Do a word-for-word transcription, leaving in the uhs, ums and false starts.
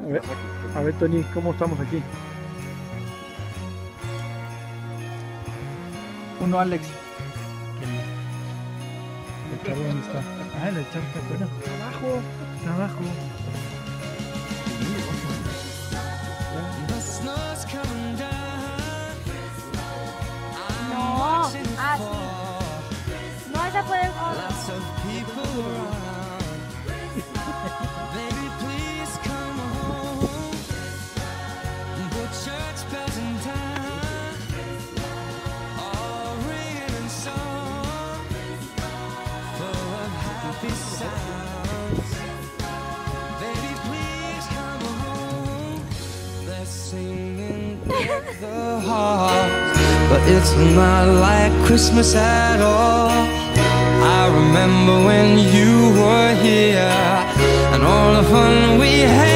ver, a ver, Tony, ¿cómo estamos aquí? Uno, Alex. ¿El chavo dónde está? Ah, el chavo está afuera. Abajo, abajo. No, ah, sí. No, esa fue el the heart, but it's not like Christmas at all. I remember when you were here and all the fun we had.